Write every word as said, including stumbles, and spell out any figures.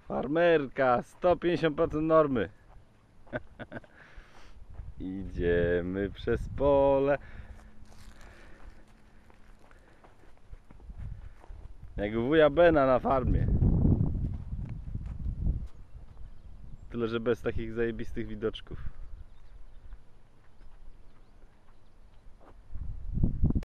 Farmerka, sto pięćdziesiąt procent normy. Idziemy przez pole. Jak u wuja Bena na farmie. Tyle, że bez takich zajebistych widoczków.